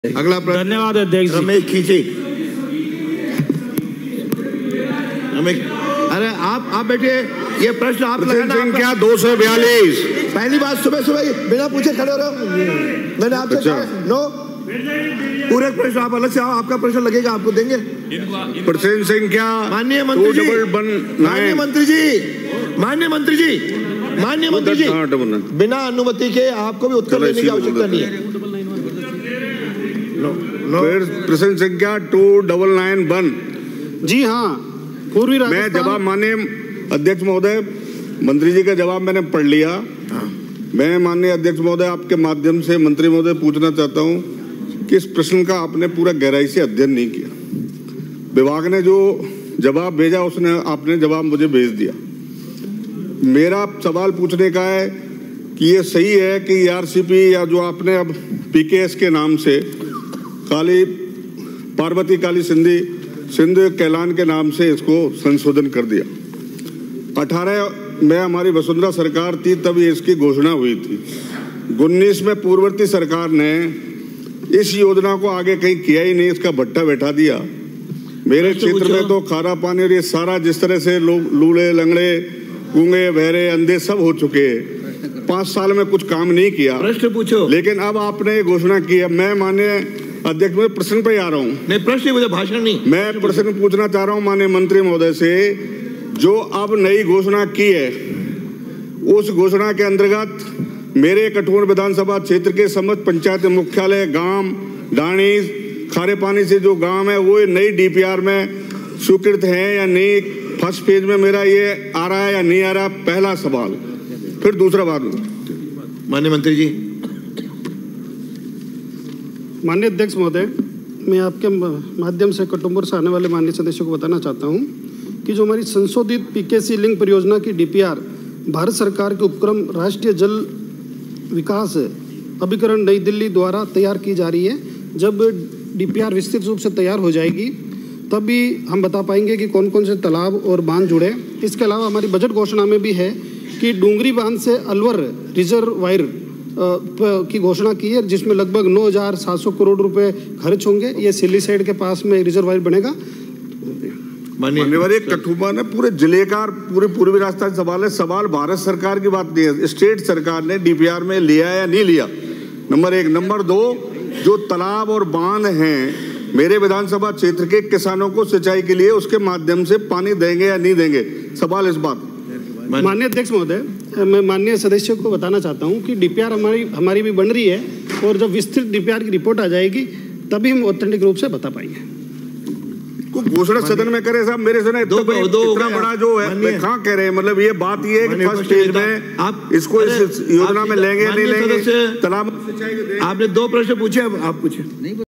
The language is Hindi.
अगला प्रश्न। धन्यवाद अध्यक्ष। रमेश खींचे। अरे आप बैठिए, ये प्रश्न आप लगाना। संख्या 242। पहली बात, सुबह सुबह बिना पूछे खड़े हो रहे हो। मैंने आपसे कहा नो, पूरे प्रश्न आप अलग से आओ, आपका प्रश्न लगेगा, आपको देंगे। प्रश्न संख्या माननीय मंत्री जी, माननीय मंत्री जी, माननीय मंत्री जी, माननीय मंत्री जी, बिना अनुमति के आपको भी उत्तर देने की आवश्यकता नहीं है। प्रश्न संख्या 299। जी हाँ, पूर्वी मैं जवाब, माननीय अध्यक्ष महोदय, मंत्री जी का जवाब मैंने पढ़ लिया। मैं माननीय अध्यक्ष महोदय आपके माध्यम से मंत्री महोदय पूछना चाहता हूं कि इस प्रश्न का आपने पूरा गहराई से अध्ययन नहीं किया। विभाग ने जो जवाब भेजा उसने आपने जवाब मुझे भेज दिया। मेरा सवाल पूछने का है कि ये सही है कि आरसीपी या जो आपने अब पीकेएस के नाम से पार्वती काली सिंध कैलान के नाम से इसको संशोधन कर दिया। 18 में हमारी वसुंधरा सरकार थी, तब ये इसकी घोषणा हुई थी। 19 में पूर्ववर्ती सरकार ने इस योजना को आगे कहीं किया ही नहीं, इसका भट्टा बैठा दिया। मेरे क्षेत्र में तो खारा पानी और ये सारा जिस तरह से लोग लूले लंगड़े गूंगे बहरे अंधे सब हो चुके हैं। 5 साल में कुछ काम नहीं किया। प्रश्न पूछो। लेकिन अब आपने घोषणा की है। मैं माननीय अध्यक्ष में प्रश्न पे आ रहा हूँ। नहीं, प्रश्न मुझे भाषण नहीं। मैं प्रश्न पूछना चाह रहा हूँ माननीय मंत्री महोदय से, जो अब नई घोषणा की है उस घोषणा के अंतर्गत मेरे कटुआ विधानसभा क्षेत्र के समस्त पंचायत मुख्यालय गांव डाणी खारे पानी से जो गांव है वो नई डीपीआर में स्वीकृत है या नहीं। फर्स्ट फेज में मेरा ये आ रहा है या नहीं आ रहा, पहला सवाल। फिर दूसरा बात, माननीय मंत्री जी। माननीय अध्यक्ष महोदय, मैं आपके माध्यम से कटुम्बर से आने वाले माननीय सदस्यों को बताना चाहता हूं कि जो हमारी संशोधित पीकेसी लिंक परियोजना की डीपीआर भारत सरकार के उपक्रम राष्ट्रीय जल विकास अभिकरण नई दिल्ली द्वारा तैयार की जा रही है। जब डीपीआर विस्तृत रूप से तैयार हो जाएगी तभी हम बता पाएंगे कि कौन कौन से तालाब और बांध जुड़े। इसके अलावा हमारी बजट घोषणा में भी है कि डूंगरी बांध से अलवर रिजर्वायर की घोषणा की है, जिसमें लगभग 9,700 करोड़ रुपए खर्च होंगे। ये सिल्ली साइड के पास में रिजर्वायर बनेगा। माननीय कठुआ ने पूरे जिले का पूरे पूर्वी राजस्थान सवाल है। सवाल भारत सरकार की बात नहीं है, स्टेट सरकार ने डीपीआर में लिया या नहीं लिया, नंबर 1। नंबर 2, जो तालाब और बांध हैं मेरे विधानसभा क्षेत्र के किसानों को सिंचाई के लिए उसके माध्यम से पानी देंगे या नहीं देंगे, सवाल इस बात। माननीय अध्यक्ष महोदय, मैं माननीय सदस्यों को बताना चाहता हूं कि डीपीआर हमारी भी बन रही है और जब विस्तृत डीपीआर की रिपोर्ट आ जाएगी तभी हम ऑथेंटिक रूप से बता पाएंगे। घोषणा सदन में करे साहब, मेरे से इतना बड़ा जो है कहाँ कह रहे हैं, मतलब ये बात ये है कि फर्स्ट स्टेज में आप इसको इस योजना में लेंगे नहीं लेंगे। तालाब आपने 2 प्रश्न पूछे, अब आप पूछे।